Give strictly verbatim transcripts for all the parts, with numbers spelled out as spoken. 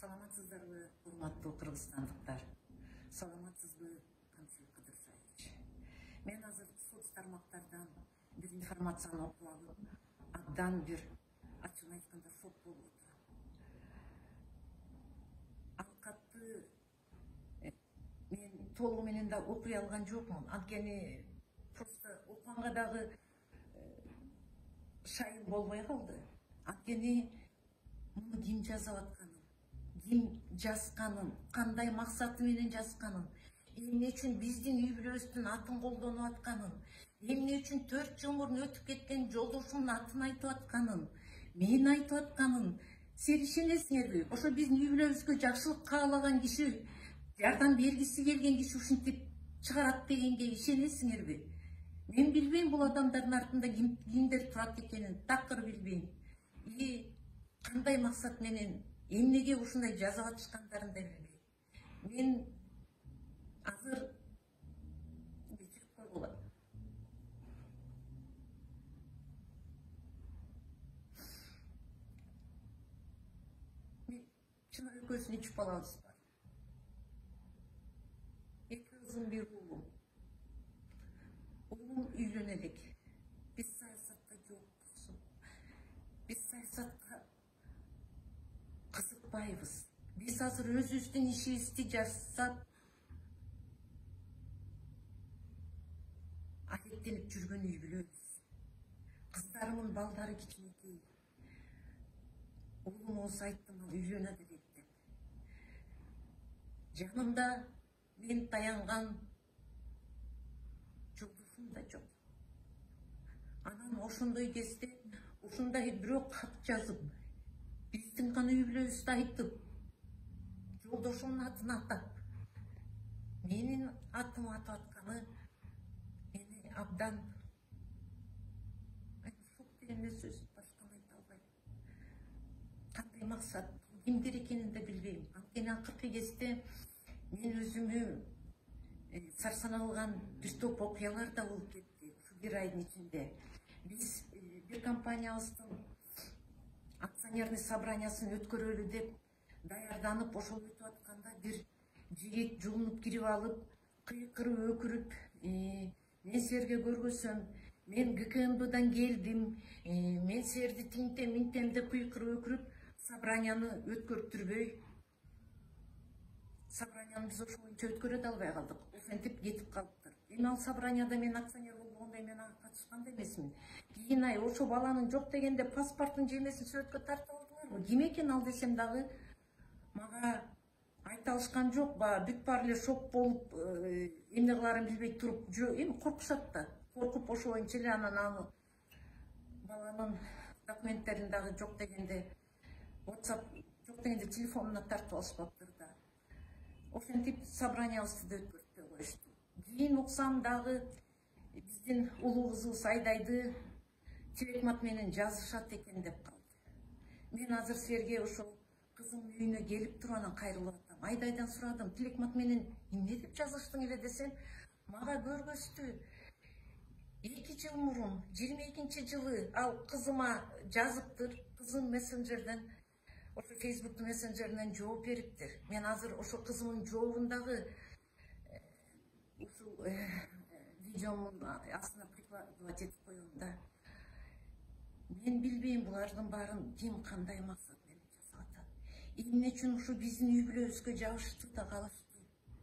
Саламатсыздарбы, урматтуу кыргызстандыктар? Саламатсызбы, Камшыл Кыдыршаевич? Мен азыр соц тармактардан бир информацияны окуп алып, абдан бир ачык айтканда шок болуп отурам. Ал катты мен толугу менен да окуй алган жокмун. Анткени просто окуганга дагы шайын болбой калды. Анткени муну ким жазып атканын, ким жазганын, кандай максаты менен жазганын, эмне үчүн биздин үй бүлөбүздүн атын колдонуп атканын, эмне үчүн төрт жыл мурун өтүп кеткен жолдошумдун атын айтып атканын, мен айтып атканын силер ишенесиңерби? Ошо биздин үй бүлөбүзгө жакшылык каалаган киши, жардам бергиси келген киши ушинтип чыгарат дегенге ишенесиңерби? Мен билбейм бул адамдардын артында кимдер турат экенин, такыр билбейм. И кандай максат менен, эмнеге ушундай жазып атышкандарын да билбейм. Мен азыр кечирип койгула. Мен чын экөөбүздүн үч балабыз бар. Эки кызым, бир уулум. Уулум үйлөнө элек. Биз саясатта жокпуз. Биз саясатка кызыкпайбыз. Биз азыр өзүбүздүн ишибизди жасап, адеттенип жүргөн үй бүлөбүз. Кыздарымдын балдары кичинекей. Уулум болсо айттым, ал үйлөнө деп деп. Жанымда мен таянган жолдошум да жок. Анан ошондой кезде ушундай бирөө кат жазып, биздин гана үй бүлөбүздү айтып, жолдошумдун атын атап, менин атым атып атканы мени абдан шок деген эле сөз, башканы айта албайм. Кандай максат, кимдер экенин да билбейм. Анткени акыркы кезде мен өзүмө сарсаналган бир топ окуялар да болуп кетти ушу бир айдын ичинде. Биз бир компаниябыздын акционерный собраниясын өткөрөлү деп даярданып, ошол өтүп атканда бир жигит жуунуп кирип алып, кыйкырып өкүрүп, мен силерге көргөзсөм, мен ГКМБдан келдим, мен силерди тинтем минтем деп кыйкырып өкүрүп, собранияны өткөртүрбөй, собранияны биз ошол боюнча өткөрө да албай калдык. Ошентип кетип калыптыр. Эми ал собранияда мен акционер болгондой мен ага катышкан да эмесмин. Кийин ай ошо баланын жок дегенде паспортун жемесин сүрөткө тартып алдыңарбы? Ким экен ал десем дагы мага айта алышкан жок. Баягы бүт баары эле шок болуп, эмне кылаарын билбей туруп, эми коркушат да. Коркуп ошо боюнча эле анан аны баланын документтерин дагы жок дегенде, WhatsApp жок дегенде телефонуна тартып алышпаптыр да. Ошентип собраниябызды да өткөртпөй коюшту. Кийин уксам дагы биздин улуу кызыбыз Айдайды телегмат менен жазышат экен деп калды. Мен азыр силерге ошол кызымдын үйүнө келип туруп анан кайрылып атам. Айдайдан сурадым, телегмат менен эмне деп жазыштың эле десем, мага көргөздү. эки жыл мурун, жыйырма экинчи жылы ал кызыма жазыптыр, кызым мессенджерден, ошо Фейсбуктун мессенджеринен жооп бериптир. Мен азыр ошо кызымдын жообундагы ушул видеомун астына прикладывать этип коем да. Мен билбейм булардын баарын ким кандай максат менен жасап атат. Эмне үчүн ушу биздин үй бүлөбүзгө жабышты да калышты.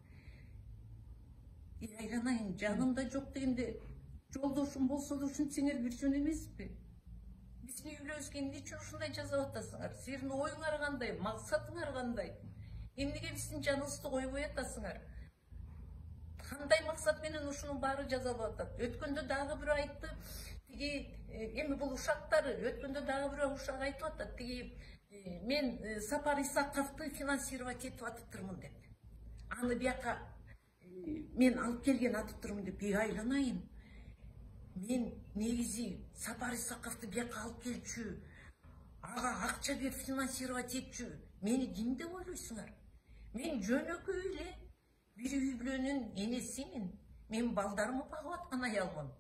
И айланайын, жанымда жок дегенде жолдошум болсо да ушинтсеңер бир жөн эмеспи? Биздин үй бүлөбүзгө эмне үчүн ушундай жасап атасыңар? Силердин оюңар кандай, максатыңар кандай? Эмнеге биздин жаныбызды койбой атасыңар? Кандай максат менен ушунун баары жасалып атат? Өткөндө дагы бирөө айтты, тиги эми бул ушактары, өткөндө дагы бирөө ушак айтып атат, тиги мен Сапар Исаковду финансировать этип атыптырмын деп. Аны бияка мен алып келген атыптырмын деп. И айланайын. Мен негизи Сапар Исаковду бияка алып келчү, ага акча берип финансировать этчү. Мени ким деп ойлойсуңар? Мен жөнөкөй эле бир үй бүлөнүн энесимин. Мен балдарымы багып аткан аялмын.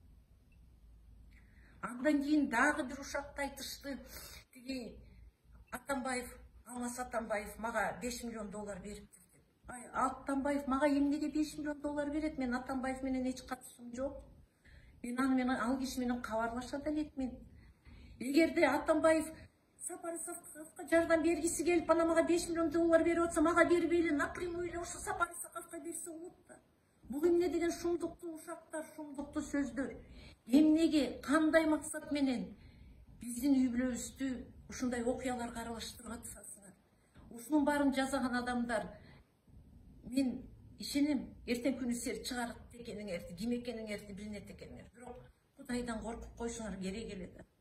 Андан кийин дагы бир ушакты айтышты. Тиги Атамбаев, Алмаз Атамбаев мага беш миллион доллар бериптир деп. Ай, Атамбаев мага эмнеге беш миллион доллар берет? Мен Атамбаев менен эч катышым жок. Мен аны менен ал киши менен кабарлаша да элекмин. Эгерде Атамбаев Сапар Исаковго жардам бергиси келип, ана мага беш миллион доллар берип атса, мага бербей эле напрямую эле ошо Сапар Исаковго берсе болот да. Бул эмне деген шумдуктуу ушактар, шумдуктуу сөздөр? Эмнеге, кандай максат менен биздин үй бүлөбүздү ушундай окуяларга аралаштырып атасыңар? Ушунун баарын жасаган адамдар, мен ишенем, эртең күнү силер чыгарат экениңерди, ким экениңерди билинет экениңер. Бирок Кудайдан коркуп койсоңор керек эле да.